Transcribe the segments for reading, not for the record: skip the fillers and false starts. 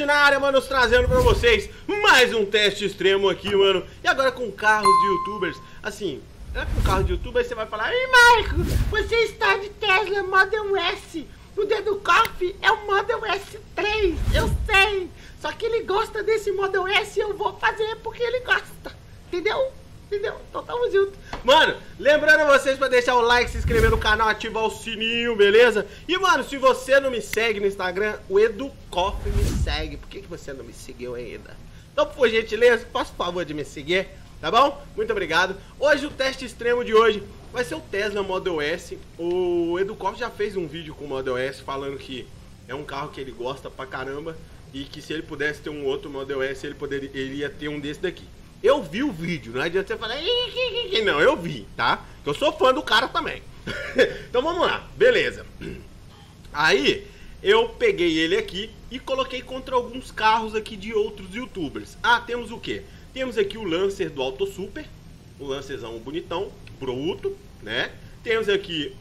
Cast na área, mano, trazendo pra vocês mais um teste extremo aqui, mano. E agora com carros de youtubers. Assim, com carro de youtuber você vai falar: ei, Marco, você está de Tesla Model S. O Dedo Coffee é o Model S3, eu sei. Só que ele gosta desse Model S e eu vou fazer porque ele gosta. Entendeu? Entendeu? Então tamo junto. Mano, lembrando vocês pra deixar o like, se inscrever no canal, ativar o sininho, beleza? E, mano, se você não me segue no Instagram, o EduCoff me segue. Por que você não me seguiu ainda? Então, por gentileza, faça o favor de me seguir, tá bom? Muito obrigado. Hoje, o teste extremo de hoje vai ser o Tesla Model S. O EduCoff já fez um vídeo com o Model S falando que é um carro que ele gosta pra caramba e que se ele pudesse ter um outro Model S, ele ia ter um desse daqui. Eu vi o vídeo, não adianta você falar, não, eu vi, tá? Eu sou fã do cara também. Então vamos lá, beleza. Aí, eu peguei ele aqui e coloquei contra alguns carros aqui de outros youtubers. Ah, temos o quê? Temos aqui o Lancer do Auto Super, o Lancerzão bonitão, bruto, né? Temos aqui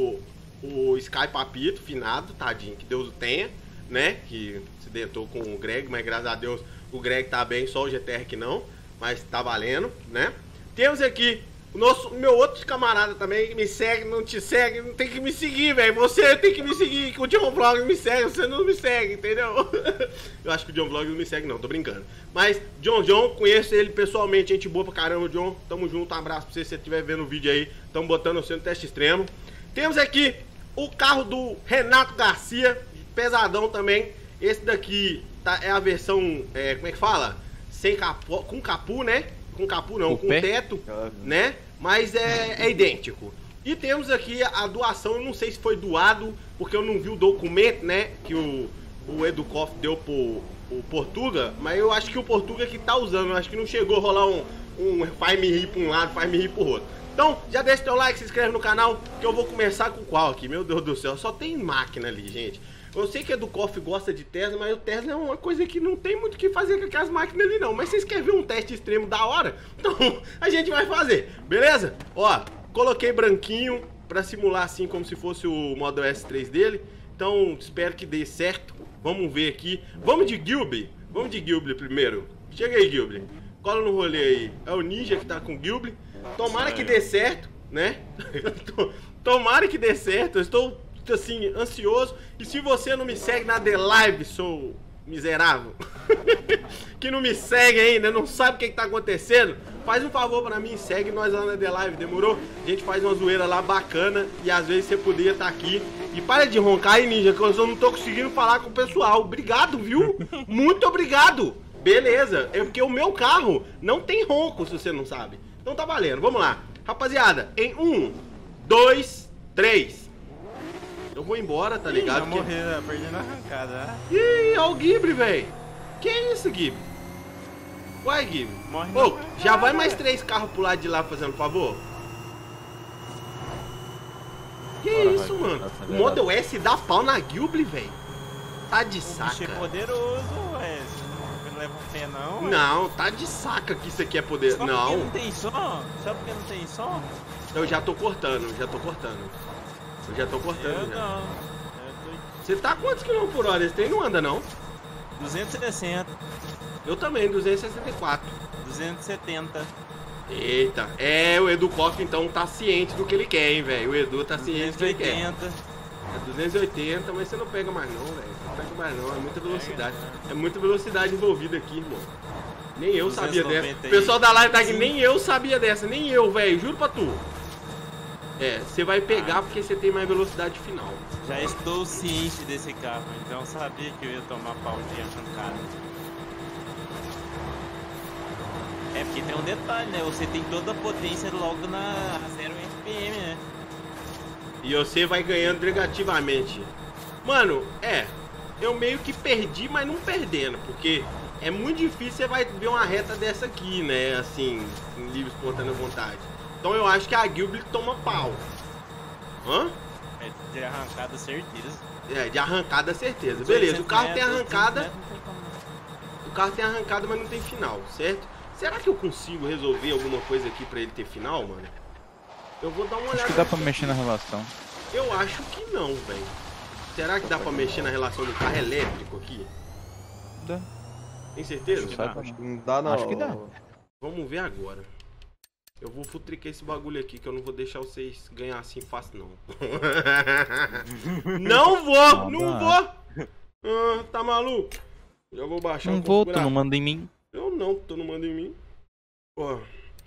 o Sky Papito, finado, tadinho, que Deus o tenha, né? Que se dentou com o Greg, mas graças a Deus o Greg tá bem, só o GTR que não. Mas tá valendo, né? Temos aqui o meu outro camarada também, que me segue, não te segue, não tem que me seguir, velho. Você tem que me seguir, que o John Vlog me segue, você não me segue, entendeu? Eu acho que o John Vlog não me segue não, tô brincando. Mas, John, conheço ele pessoalmente, gente boa pra caramba, John. Tamo junto, um abraço pra você, se você estiver vendo o vídeo aí. Tamo botando você no teste extremo. Temos aqui o carro do Renato Garcia, pesadão também. Esse daqui é a versão, como é que fala? Sem capô, com capu, né? Com capu não, com teto, né? Mas é idêntico. E temos aqui a doação, eu não sei se foi doado, porque eu não vi o documento, né? Que o EduCoff deu pro Portuga, mas eu acho que o Portuga que tá usando, eu acho que não chegou a rolar um faz me rir pra um lado, faz me rir pro outro. Então, já deixa teu like, se inscreve no canal, que eu vou começar com qual aqui? Meu Deus do céu, só tem máquina ali, gente. Eu sei que a EduCoff gosta de Tesla, mas o Tesla é uma coisa que não tem muito o que fazer com aquelas máquinas ali não. Mas vocês querem ver um teste extremo da hora? Então a gente vai fazer, beleza? Ó, coloquei branquinho pra simular assim como se fosse o Model S3 dele. Então espero que dê certo. Vamos ver aqui. Vamos de Gilby? Vamos de Gilby primeiro. Chega aí, Gilby. Cola no rolê aí. É o Ninja que tá com Gilby. Tomara que dê certo, né? Tomara que dê certo. Eu estou assim, ansioso. E se você não me segue na The Live, sou miserável, que não me segue ainda, não sabe o que tá acontecendo, faz um favor pra mim, segue nós lá na The Live, demorou? A gente faz uma zoeira lá bacana e às vezes você poderia estar aqui. E para de roncar aí, Ninja, que eu não tô conseguindo falar com o pessoal. Obrigado, viu? Muito obrigado. Beleza, é porque o meu carro não tem ronco, se você não sabe. Então tá valendo, vamos lá. Rapaziada, em 1, 2, 3. Eu vou embora, tá ligado? Já morreu, perdendo a arrancada, né? Ih, olha o Gibri, velho. Que é isso, Gibri? Uai, Gibri. Ô, já vai mais 3 carros pro lado de lá fazendo favor? Que é isso, mano? O Model S dá pau na Gibri, velho. Tá de saca. O bicho é poderoso, ué. Não leva um pé, não? Ué. Não, tá de saca que isso aqui é poder. Não. Porque não tem som? Só porque não tem som? Eu já tô cortando, já tô cortando. Eu já tô cortando. Não. Você tá a quantos km por hora? Esse trem não anda, não? 260. Eu também, 264. 270. Eita, o EduCoff então tá ciente do que ele quer, hein, velho. O Edu tá ciente do que ele quer. 280, mas você não pega mais não, velho. Não pega mais não, é muita velocidade. É muita velocidade envolvida aqui, irmão. Nem eu sabia dessa. O pessoal da live tá aqui, nem eu sabia dessa, nem eu, velho. Juro pra tu. Você vai pegar porque você tem mais velocidade final. Já estou ciente desse carro, então sabia que eu ia tomar pau de arrancada. É porque tem um detalhe, né? Você tem toda a potência logo na 0 RPM, né? E você vai ganhando gradativamente. Mano, eu meio que perdi, mas não perdendo, porque é muito difícil você vai ver uma reta dessa aqui, né? Assim, em livre espontânea vontade. Então eu acho que a Gilbert toma pau. Hã? É de arrancada certeza. De arrancada certeza. Beleza, o carro tem arrancada. O carro tem arrancada, mas não tem final, certo? Será que eu consigo resolver alguma coisa aqui pra ele ter final, mano? Eu vou dar uma olhada. Acho que dá pra mexer na relação. Eu acho que não, velho. Será que dá pra mexer na relação do carro elétrico aqui? dá. Tem certeza? Acho que dá. Acho que não dá, não. Acho que dá. Vamos ver agora. Eu vou futricar esse bagulho aqui, que eu não vou deixar vocês ganhar assim fácil, não. Não vou, não vou. Ah, tá maluco? Já vou baixar Não vou, tu não manda em mim. Eu não, tu não manda em mim. Ó.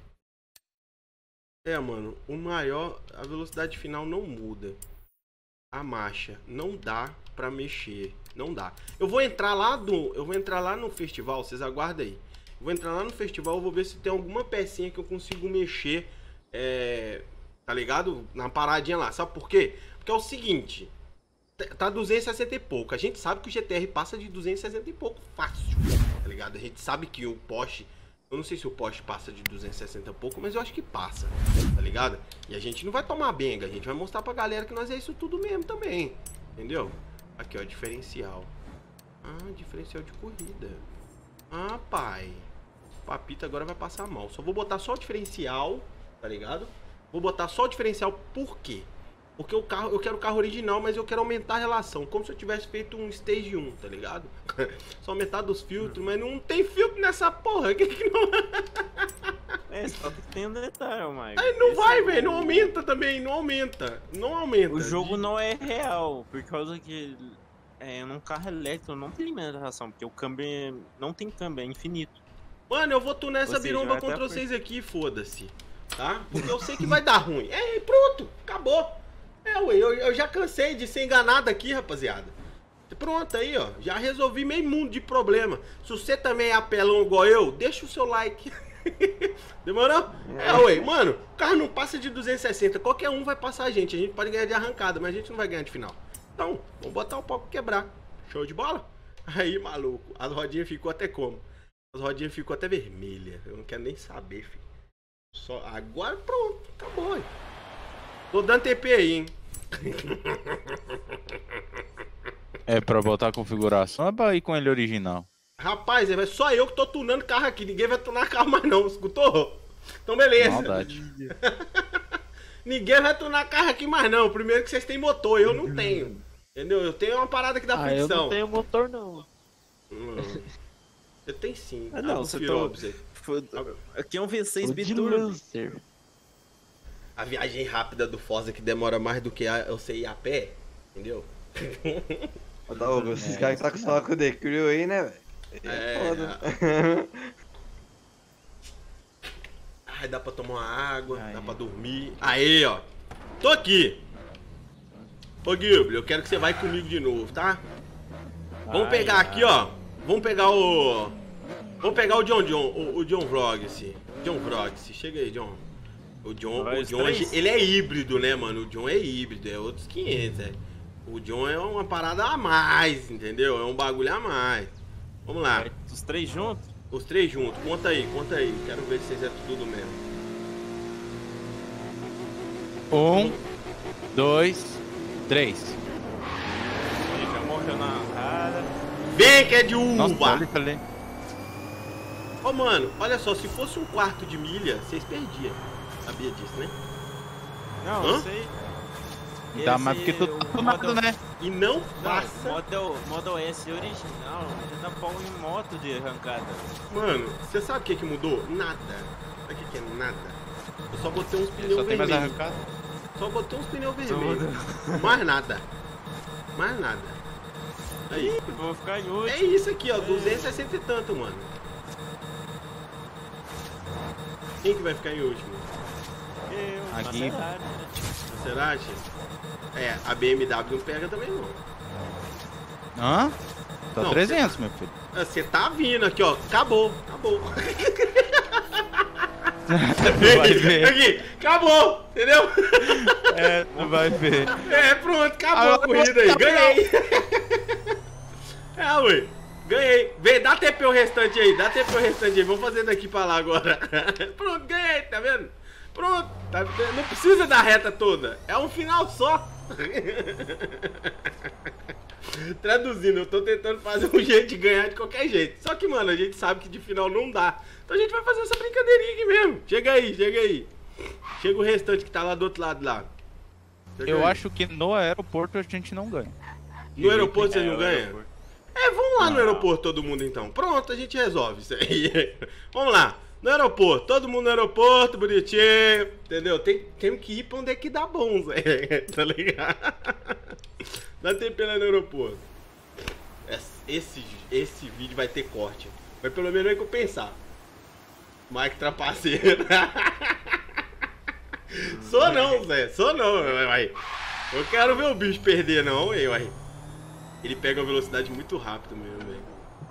É, mano, o maior, a velocidade final não muda. A marcha não dá pra mexer, não dá. Eu vou entrar lá no festival, vocês aguardem aí. Eu vou entrar lá no festival, eu vou ver se tem alguma pecinha que eu consigo mexer, tá ligado? Na paradinha lá. Sabe por quê? Porque é o seguinte, tá 260 e pouco. A gente sabe que o GTR passa de 260 e pouco fácil, tá ligado? A gente sabe que o Porsche, eu não sei se o Porsche passa de 260 e pouco, mas eu acho que passa, tá ligado? E a gente não vai tomar benga, a gente vai mostrar pra galera que nós é isso tudo mesmo também, entendeu? Aqui, ó, diferencial. Ah, diferencial de corrida. Ah, pai. Papita agora vai passar mal. Só vou botar só o diferencial, tá ligado? Vou botar só o diferencial, por quê? Porque o carro, eu quero o carro original, mas eu quero aumentar a relação. Como se eu tivesse feito um Stage 1, tá ligado? Só aumentar dos filtros, mas não tem filtro nessa porra. Que não... É, só que tem um detalhe, Mike. Aí não vai, velho. Não aumenta também. Não aumenta. Não aumenta. O jogo não é real, por causa que num carro elétrico não tem limitação, porque o câmbio não tem câmbio, é infinito. Mano, eu vou tunar essa biromba contra vocês aqui, foda-se. Tá? Porque eu sei que vai dar ruim. Pronto. Acabou. Ué, eu já cansei de ser enganado aqui, rapaziada. Pronto, aí, ó. Já resolvi meio mundo de problema. Se você também é apelão igual eu, deixa o seu like. Demorou? Ué, mano, o carro não passa de 260. Qualquer um vai passar a gente. A gente pode ganhar de arrancada, mas a gente não vai ganhar de final. Então, vamos botar o pau pra quebrar. Show de bola? Aí, maluco. As rodinhas ficou até como? As rodinhas ficou até vermelha. Eu não quero nem saber, filho. Só agora pronto. Acabou, hein? Tô dando TP aí, hein? É pra botar a configuração, é pra ir com ele original. Rapaz, é só eu que tô tunando carro aqui. Ninguém vai tunar carro mais não, escutou? Então beleza. Maldade. Ninguém vai tunar carro aqui mais não. Primeiro que vocês têm motor, eu não tenho. Entendeu? Eu tenho uma parada aqui da fricção. Eu não tenho motor não. Você tem sim. Ah, não, você aqui é um V6 biturbo. A viagem rápida do Forza que demora mais do que você ir a pé, entendeu? Esses caras que tá acostumados com o The Crew aí, né, velho? Foda. Ai, dá pra tomar uma água, dá pra dormir. Aí, ó. Tô aqui. Ô, Gilbert, eu quero que você vai comigo de novo, tá? Vamos pegar aqui, ó. Vamos pegar o John Vlogs. John Vlogs. Chega aí, John. O John, ele é híbrido, né, mano? O John é híbrido, é outros 500, O John é uma parada a mais, entendeu? É um bagulho a mais. Vamos lá. Os três juntos? Os três juntos. Conta aí. Quero ver se vocês é tudo mesmo. 1, 2, 3. Ele já morreu na cara. Vem que é de uva! Nossa, falei. Ô, mano, olha só. Se fosse um quarto de milha, vocês perdiam. Sabia disso, né? Não, eu sei. Tá, mas porque tu tá tomado, né? E não passa. Model S original, já dá pau em moto de arrancada. Mano, você sabe o que muda? Nada. Sabe o que é nada? Eu só botei uns pneus Só tem mais vermelhos. arrancada? Só botei uns pneus vermelhos. Mais nada. Aí. Eu vou ficar em último. É isso aqui, ó. 260 e tanto, mano. Quem que vai ficar em último? Aqui. Maserati? A BMW não pega também não. Hã? Tá Não, 300, meu filho. Você tá vindo aqui, ó. Acabou. Vai ver. Aqui, acabou, entendeu? Tu vai ver. Pronto, acabou a corrida aí. Ganhei. Ué. Ganhei. Vem, dá TP o restante aí. Vamos fazer daqui pra lá agora. Pronto, ganhei, tá vendo? Pronto. Não precisa da reta toda. É um final só. Traduzindo, eu tô tentando fazer um jeito de ganhar de qualquer jeito. Só que, mano, a gente sabe que de final não dá. Então a gente vai fazer essa brincadeirinha aqui mesmo. Chega aí. Chega o restante que tá lá do outro lado lá. Eu acho que no aeroporto a gente não ganha. No aeroporto você não ganha? Vamos lá no aeroporto todo mundo então. Pronto, a gente resolve isso aí. Vamos lá. No aeroporto, todo mundo no aeroporto, bonitinho, entendeu? Tem que ir pra onde é que dá bom, Zé. Tá ligado? Dá TP lá no aeroporto. Esse vídeo vai ter corte. Mas pelo menos é que eu pensar. Mike trapaceiro. Sou não, Zé. Sou não, vai. Eu quero ver o bicho perder, não, ué. Ele pega uma velocidade muito rápida mesmo, velho.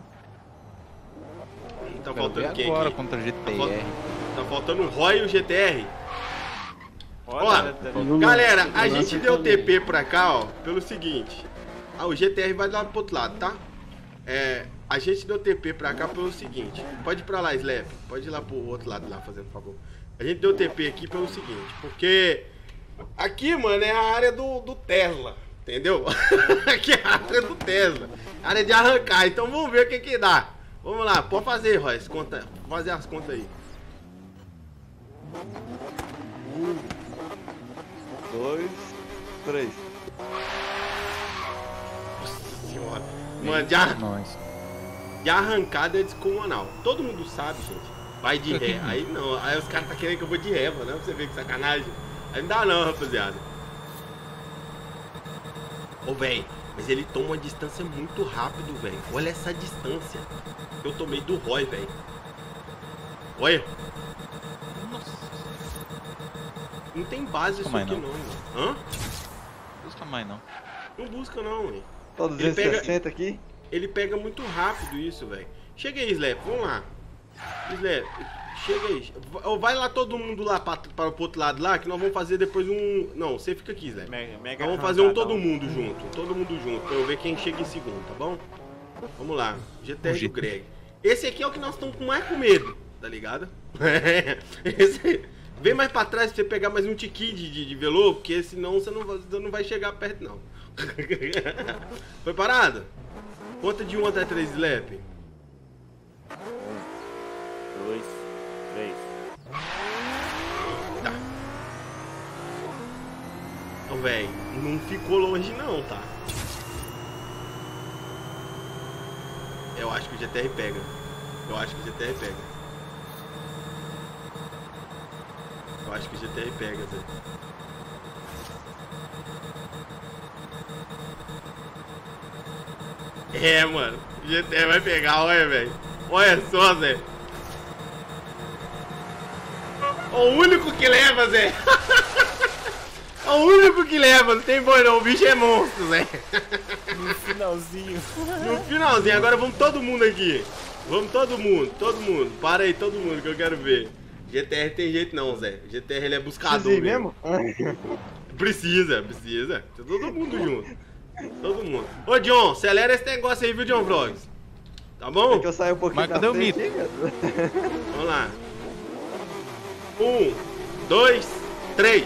Tá faltando quem agora aqui? contra o GTR. Tá faltando o Roy e o GTR. Olha, Ó, galera, a gente deu TP pra cá, ó, pelo seguinte. O GTR vai lá pro outro lado, tá? A gente deu TP pra cá pelo seguinte. Pode ir pra lá, Slap. Pode ir lá pro outro lado lá, fazendo favor. A gente deu TP aqui pelo seguinte. Porque aqui, mano, é a área do Tesla. Entendeu? Aqui é a área do Tesla. Área de arrancar. Então vamos ver o que dá. Vamos lá, pode fazer, Royce. Fazer as contas aí. 1, 2, 3. Nossa senhora. Mano, Nós. de arrancada é descomunal. Todo mundo sabe, gente. Vai de ré. Aí não. Aí os caras tá querendo que eu vou de ré, mano. Pra você ver que sacanagem. Aí não dá não, rapaziada. Ô, velho. Mas ele toma uma distância muito rápido, velho. Olha essa distância. Eu tomei do Roy, velho. Olha. Nossa. Não tem base isso Calma aí, aqui não. não, mano. Hã? Não busca mais não. Não busca não, velho. Tá 260 aqui? Ele pega muito rápido isso, velho. Chega aí, Slap. Vamos lá. Slap, chega aí. Vai lá todo mundo lá para o outro lado lá, que nós vamos fazer depois um... Não, você fica aqui, Slap. Nós vamos fazer um todo mundo junto. Todo mundo junto, pra eu ver quem chega em segundo, tá bom? Vamos lá. GTR do Greg. Esse aqui é o que nós estamos mais com medo, tá ligado? Esse... Vem mais pra trás pra você pegar mais um tiquinho de velô, porque senão você não vai chegar perto, não. Foi parado? Conta de 1 até 3, Slap. 1, 2, 3. Tá. Ô, véi, não ficou longe não, tá? Eu acho que o GTR pega. Eu acho que o GTR pega. Eu acho que o GTR pega, velho. É, mano. O GTR vai pegar, olha, velho. Olha só, Zé. O único que leva, Zé. É o único que leva, não tem boi não. O bicho é monstro, Zé. No finalzinho. No finalzinho, agora vamos todo mundo aqui. Vamos todo mundo. Para aí, todo mundo que eu quero ver. GTR tem jeito não, Zé. GTR ele é buscador Sim, mesmo. mesmo? Precisa. Tá todo mundo junto. Todo mundo. Ô, John, acelera esse negócio aí, viu, John Vlogs? Tá bom? É que eu saio um pouquinho Mas cadê o frente, mito? cara. Vamos lá. 1, 2, 3.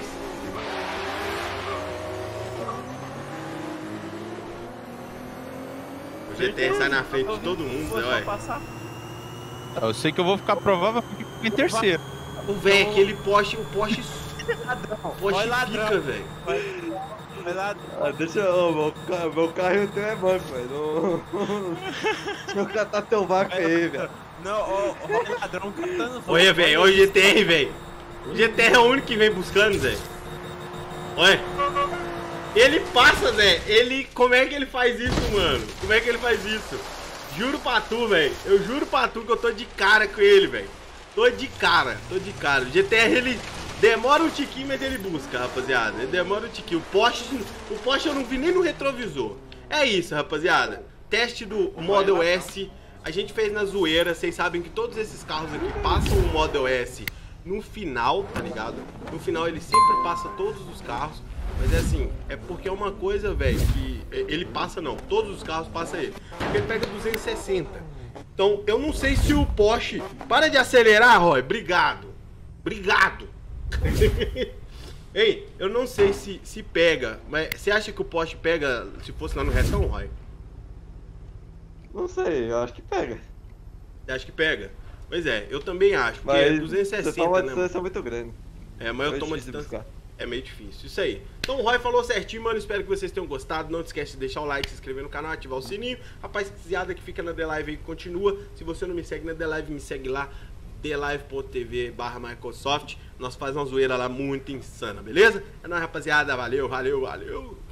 O GTR sai na frente de todo mundo, Zé, olha. Passar. Eu sei que eu vou ficar provável porque fico em terceiro. O velho, aquele Porsche, o Porsche Vai ladrão. fica, velho. Vai lá. Ah, deixa eu. Meu carro e o teu é banco, velho. Deixa eu catar teu vaca aí, velho. Não, ó, o ladrão cantando. Olha, velho, olha o GTR, velho. O GTR é o único que vem buscando, Zé. Olha. Ele passa, Zé. Como é que ele faz isso, mano? Como é que ele faz isso? Juro pra tu, velho. Eu juro pra tu que eu tô de cara com ele, velho. Tô de cara. O GTR, ele demora um tiquinho, mas ele busca, rapaziada. Ele demora um tiquinho. O Porsche eu não vi nem no retrovisor. É isso, rapaziada. Teste do Model S. A gente fez na zoeira. Vocês sabem que todos esses carros aqui passam o Model S no final, tá ligado? No final ele sempre passa todos os carros. Mas é assim, é porque é uma coisa, velho, que ele passa não, todos os carros passam ele. Porque ele pega 260. Então, eu não sei se o Porsche... Para de acelerar, Roy, obrigado. Ei, eu não sei se pega, mas você acha que o Porsche pega se fosse lá no retão, Roy? Não sei, eu acho que pega. Você acha que pega? Pois é, eu também acho, porque Mas é 260, você toma uma né? distância muito grande. É, mas eu É tomo uma difícil de distância... buscar. é meio difícil. Isso aí. Então o Roy falou certinho, mano. Espero que vocês tenham gostado. Não esquece de deixar o like, se inscrever no canal, ativar o sininho. Rapaziada que fica na The Live aí, continua. Se você não me segue na The Live, me segue lá. thelive.tv/Microsoft. Nós fazemos uma zoeira lá muito insana, beleza? É nóis, rapaziada. Valeu, valeu, valeu.